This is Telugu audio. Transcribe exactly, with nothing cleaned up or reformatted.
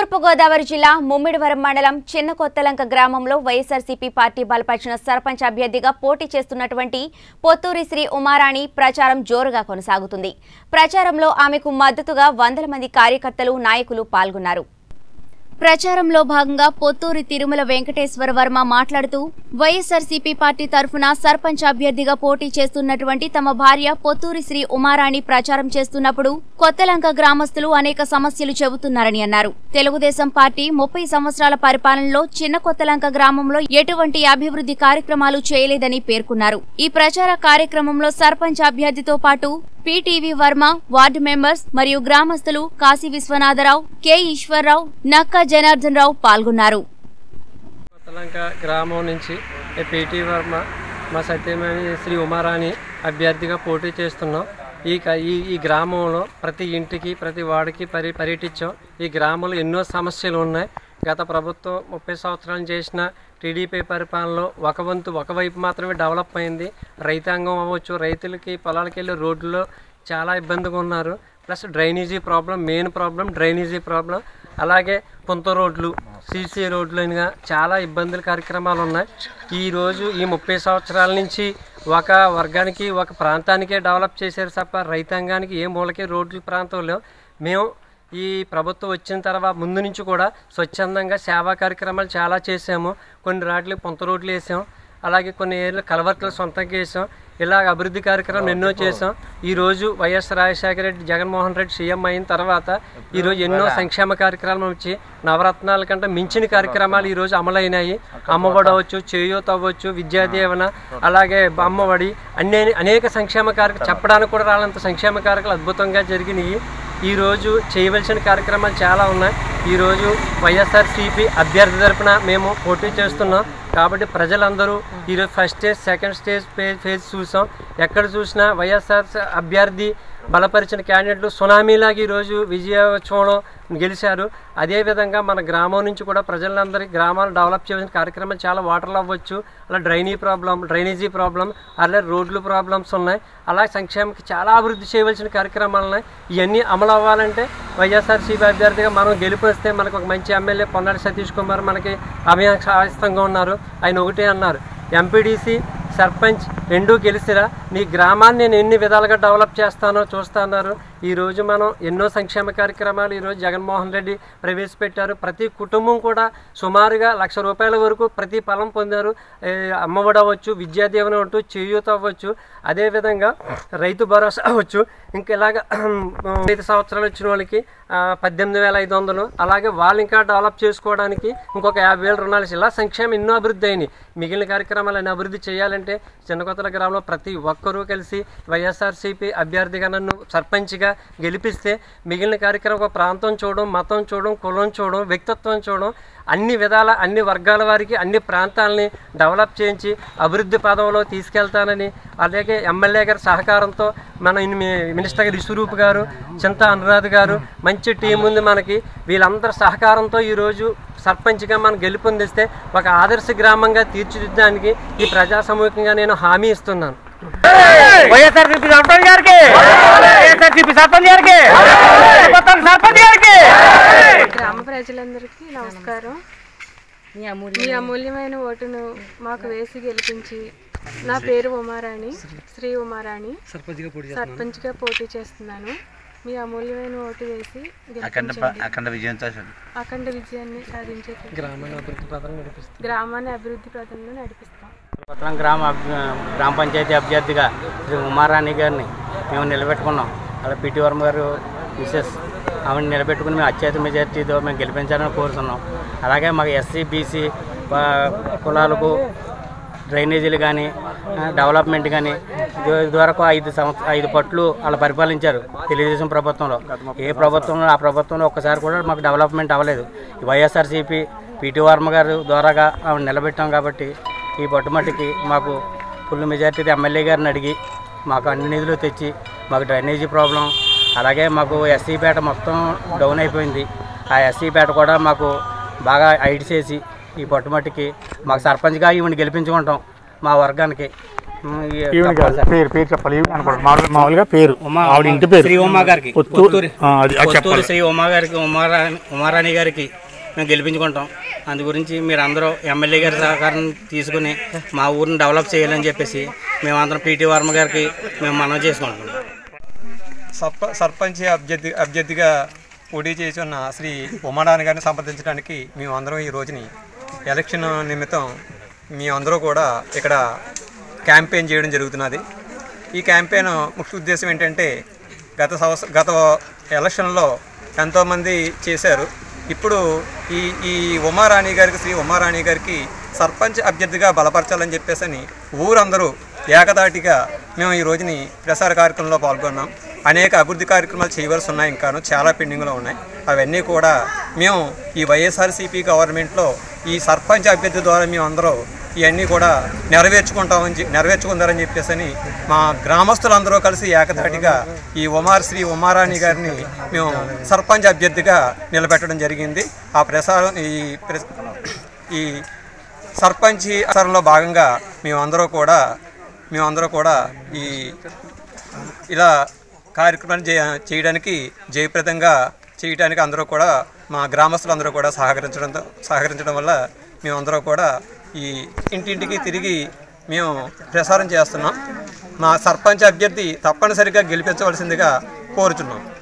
తూర్పు గోదావరి జిల్లా ముమ్మిడివరం మండలం చిన్న కొత్తలంక గ్రామంలో వైఎస్ఆర్సీపీ పార్టీ బలపరిచిన సర్పంచ్ అభ్యర్థిగా పోటీ చేస్తున్నటువంటి పొత్తూరి శ్రీ ఉమారాణి ప్రచారం జోరుగా కొనసాగుతుంది. ప్రచారంలో ఆమెకు మద్దతుగా వందల మంది కార్యకర్తలు, నాయకులు పాల్గొన్నారు. ప్రచారంలో భాగంగా పొత్తూరి తిరుమల వెంకటేశ్వర వర్మ మాట్లాడుతూ వైఎస్ఆర్సీపీ పార్టీ తరఫున సర్పంచ్ అభ్యర్థిగా పోటీ చేస్తున్నటువంటి తమ భార్య పొత్తూరి శ్రీ ఉమారాణి ప్రచారం చేస్తున్నప్పుడు కొత్తలంక గ్రామస్తులు అనేక సమస్యలు చెబుతున్నారని అన్నారు. తెలుగుదేశం పార్టీ ముప్పై సంవత్సరాల పరిపాలనలో చిన్న కొత్తలంక గ్రామంలో ఎటువంటి అభివృద్ధి కార్యక్రమాలు చేయలేదని పేర్కొన్నారు. ఈ ప్రచార కార్యక్రమంలో సర్పంచ్ అభ్యర్థితో పాటు పీటీవీ వర్మ, వార్డు మెంబర్స్ మరియు గ్రామస్తులు కాశీ విశ్వనాథరావు, కె ఈశ్వరరావు, నక్క జనార్దన్ రావు పాల్గొన్నారు. కొత్తలంక గ్రామం నుంచి పీటీ వర్మ, మా సత్యమణి శ్రీ ఉమారాణి అభ్యర్థిగా పోటీ చేస్తున్నాం. ఈ ఈ గ్రామంలో ప్రతి ఇంటికి ప్రతి వాడికి పరి పర్యటించాం. ఈ గ్రామంలో ఎన్నో సమస్యలు ఉన్నాయి. గత ప్రభుత్వం ముప్పై సంవత్సరాలు చేసిన టీడీపీ పరిపాలనలో ఒక వంతు ఒకవైపు మాత్రమే డెవలప్ అయింది. రైతాంగం అవ్వచ్చు, రైతులకి పొలాలకు వెళ్ళే రోడ్లలో చాలా ఇబ్బందిగా ఉన్నారు. Plus drainage problem, main problem drainage problem. అలాగే పుంత రోడ్లు, సీసీ రోడ్లుగా చాలా ఇబ్బందుల కార్యక్రమాలు ఉన్నాయి. ఈరోజు ఈ ముప్పై సంవత్సరాల నుంచి ఒక వర్గానికి ఒక ప్రాంతానికే డెవలప్ చేశారు తప్ప రైతాంగానికి ఏ మూలకే రోడ్ల ప్రాంతంలో మేము ఈ ప్రభుత్వం వచ్చిన తర్వాత ముందు నుంచి కూడా స్వచ్ఛందంగా సేవా కార్యక్రమాలు చాలా చేసాము. కొన్ని రాట్లు పొంత రోడ్లు వేసాం, అలాగే కొన్ని ఏళ్ళు కలవర్ట్లు సొంతంగా వేసాం. ఇలాగ అభివృద్ధి కార్యక్రమాలు ఎన్నో చేసాం. ఈరోజు వైఎస్ రాజశేఖర రెడ్డి, జగన్మోహన్ రెడ్డి సీఎం అయిన తర్వాత ఈరోజు ఎన్నో సంక్షేమ కార్యక్రమాలు వచ్చి నవరత్నాల కంటే మించిన కార్యక్రమాలు ఈరోజు అమలైనాయి. అమ్మఒడి అవ్వచ్చు, చేయూత అవ్వచ్చు, విద్యాదీవన, అలాగే అమ్మఒడి, అన్ని అనేక సంక్షేమ కార్యక్రమాలు చెప్పడానికి కూడా రాలంత సంక్షేమ కార్యక్రమాలు అద్భుతంగా జరిగినాయి. ఈరోజు చేయవలసిన కార్యక్రమాలు చాలా ఉన్నాయి. ఈరోజు వైఎస్ఆర్సీపీ అభ్యర్థి తరపున మేము పోటీ చేస్తున్నాం. కాబట్టి ప్రజలందరూ ఈరోజు first stage, second stage phase చూసాం. ఎక్కడ చూసినా వైఎస్ఆర్ అభ్యర్థి బలపరిచిన క్యాండిడేట్లు సునామీలాగా ఈరోజు విజయోత్సవంలో గెలిచారు. అదేవిధంగా మన గ్రామం నుంచి కూడా ప్రజలందరికీ గ్రామాలు డెవలప్ చేయాల్సిన కార్యక్రమాలు చాలా, వాటర్లు అవ్వచ్చు, అలా డ్రైనీ ప్రాబ్లం, డ్రైనేజీ ప్రాబ్లం, అలాగే రోడ్లు ప్రాబ్లమ్స్ ఉన్నాయి. అలా సంక్షేమకి చాలా అభివృద్ధి చేయవలసిన కార్యక్రమాలు ఉన్నాయి. ఇవన్నీ అమలు అవ్వాలంటే వైఎస్ఆర్సీపీ అభ్యర్థిగా మనం గెలిపిస్తే మనకు ఒక మంచి ఎమ్మెల్యే పొన్నాడి సతీష్ కుమార్ మనకి అభ్యాసంగా ఉన్నారు. ఆయన ఒకటే అన్నారు, ఎంపీడీసీ సర్పంచ్ రెండూ గెలిచిరా, నీ గ్రామాన్ని నేను ఎన్ని విధాలుగా డెవలప్ చేస్తానో చూస్తున్నారు. ఈరోజు మనం ఎన్నో సంక్షేమ కార్యక్రమాలు ఈరోజు జగన్మోహన్ రెడ్డి ప్రవేశపెట్టారు. ప్రతి కుటుంబం కూడా సుమారుగా లక్ష రూపాయల వరకు ప్రతి ఫలం పొందారు. అమ్మఒడి అవ్వచ్చు, విద్యాదీవన అవ్వచ్చు, చేయూత అవ్వచ్చు, అదేవిధంగా రైతు భరోసా అవ్వచ్చు. ఇంకా ఇలాగ ఐదు సంవత్సరాలు వచ్చిన వాళ్ళకి పద్దెనిమిది వేల ఐదు వందలు అలాగే వాళ్ళు ఇంకా డెవలప్ చేసుకోవడానికి ఇంకొక యాభై వేల రుణాలు, ఇలా సంక్షేమం ఎన్నో అభివృద్ధి అయినాయి. మిగిలిన కార్యక్రమాలను అభివృద్ధి చేయాలంటే చిన్నకొత్తల గ్రామంలో ప్రతి ఒక్కరూ కలిసి వైఎస్ఆర్సీపీ అభ్యర్థిగా నన్ను సర్పంచ్గా గెలిపిస్తే మిగిలిన కార్యక్రమం ఒక ప్రాంతం చూడడం, మతం చూడడం, కులం చూడడం, వ్యక్తిత్వం చూడడం, అన్ని విధాల అన్ని వర్గాల వారికి అన్ని ప్రాంతాలని డెవలప్ చేయించి అభివృద్ధి పదంలో తీసుకెళ్తానని, అలాగే ఎమ్మెల్యే గారి సహకారంతో మన మినిస్టర్ గారు విశ్వరూప్ గారు, చింతా అనురాధ్ గారు, మంచి టీం ఉంది మనకి. వీళ్ళందరి సహకారంతో ఈరోజు సర్పంచ్గా మనం గెలుపొందిస్తే ఒక ఆదర్శ గ్రామంగా తీర్చిదిద్దడానికి ఈ ప్రజా సమూహంగా నేను హామీ ఇస్తున్నాను. వైఎస్ఆర్సీపీ సర్పంచ్ గారికి, వైఎస్ఆర్సీపీ సర్పంచ్ గారికి, సర్పంచ్ గారికి. గ్రామ ప్రజలందరికీ నమస్కారం. మీ అమూల్యమైన ఓటును మాకు వేసి గెలిపించి, నా పేరు ఉమారాణి, శ్రీ ఉమారాణి, సర్పంచ్గా పోటీ చేస్తున్నాను. మీ అమూల్యమైన ఓటు వేసి అఖండ విజయాన్ని సాధించే గ్రామాన్ని అభివృద్ధి పథంలో నడిపిస్తాం. కొత్తలం గ్రామ గ్రామ పంచాయతీ అభ్యర్థిగా శ్రీ ఉమారాణి గారిని మేము నిలబెట్టుకున్నాం. అలా పీటీ వర్మ గారు మిసెస్ ఆమెను నిలబెట్టుకుని మేము అత్యధిక మెజార్టీతో మేము గెలిపించాలని కోరుతున్నాం. అలాగే మాకు ఎస్సీ బీసీ కులాలకు డ్రైనేజీలు కానీ డెవలప్మెంట్ కానీ ఇదివరకు ఐదు సంవత్సరం ఐదు పట్లు అలా పరిపాలించారు తెలుగుదేశం ప్రభుత్వంలో. ఏ ప్రభుత్వంలో ఆ ప్రభుత్వంలో ఒక్కసారి కూడా మాకు డెవలప్మెంట్ అవ్వలేదు. వైఎస్ఆర్సీపీ పీటీ వర్మ గారు ద్వారాగా ఆమెను నిలబెట్టాం. కాబట్టి ఈ పట్టుమట్టికి మాకు ఫుల్ మెజార్టీ ఎమ్మెల్యే గారిని అడిగి మాకు అన్ని నిధులు తెచ్చి మాకు డ్రైనేజీ ప్రాబ్లం, అలాగే మాకు ఎస్సీ పేట మొత్తం డౌన్ అయిపోయింది. ఆ ఎస్సీ పేట కూడా మాకు బాగా ఐడి చేసి ఈ పట్టుమట్టికి మాకు సర్పంచ్గా ఈవెన్ గెలిపించుకుంటాం మా వర్గానికి. పేరు పేరు చెప్పాలి మామూలుగా పేరు ఆవిడ ఇంటి పేరు శ్రీ ఉమా గారికి పొత్తూరి శ్రీ ఉమా గారికి ఉమారాణి ఉమారాణి గారికి మేము గెలిపించుకుంటాం. అందు గురించి మీరు అందరూ ఎమ్మెల్యే గారి సహకారం తీసుకుని మా ఊరిని డెవలప్ చేయాలని చెప్పేసి మేమందరం పీటీ వర్మ గారికి మేము మనవి చేసుకుంటున్నాం. సర్ప సర్పంచ్ అభ్యర్థి అభ్యర్థిగా పోటీ చేస్తున్న శ్రీ ఉమారాణి గారిని సంప్రదించడానికి మేము అందరం ఈ రోజుని ఎలక్షన్ నిమిత్తం మీ అందరూ కూడా ఇక్కడ క్యాంపెయిన్ చేయడం జరుగుతున్నది. ఈ క్యాంపెయిన్ ముఖ్య ఉద్దేశం ఏంటంటే గత సంవత్సరం గత ఎలక్షన్లో ఎంతోమంది చేశారు. ఇప్పుడు ఈ ఈ ఉమారాణి గారికి శ్రీ ఉమారాణి గారికి సర్పంచ్ అభ్యర్థిగా బలపరచాలని చెప్పేసి అని ఊరందరూ ఏకదాటిగా మేము ఈ రోజుని ప్రసార కార్యక్రమంలో పాల్గొన్నాం. అనేక అభివృద్ధి కార్యక్రమాలు చేయవలసి ఉన్నాయి, ఇంకాను చాలా పెండింగ్లో ఉన్నాయి. అవన్నీ కూడా మేము ఈ వైఎస్ఆర్సీపీ గవర్నమెంట్లో ఈ సర్పంచ్ అభ్యర్థి ద్వారా మేము అందరూ ఇవన్నీ కూడా నెరవేర్చుకుంటామని నెరవేర్చుకుంటారని చెప్పేసి అని మా గ్రామస్తులందరూ కలిసి ఏకధాటిగా ఈ ఉమార్ శ్రీ ఉమారాణి గారిని మేము సర్పంచ్ అభ్యర్థిగా నిలబెట్టడం జరిగింది. ఆ ప్రసారం ఈ ఈ సర్పంచ్ ప్రసారంలో భాగంగా మేమందరూ కూడా మేమందరూ కూడా ఈ ఇలా కార్యక్రమాన్ని చేయడానికి జయప్రదంగా చేయడానికి అందరూ కూడా మా గ్రామస్తులందరూ కూడా సహకరించడంతో సహకరించడం వల్ల మేమందరూ కూడా ఈ ఇంటింటికి తిరిగి మేము ప్రసారం చేస్తున్నాం. మా సర్పంచ్ అభ్యర్థి తప్పనిసరిగా గెలిపించవలసిందిగా కోరుతున్నాం.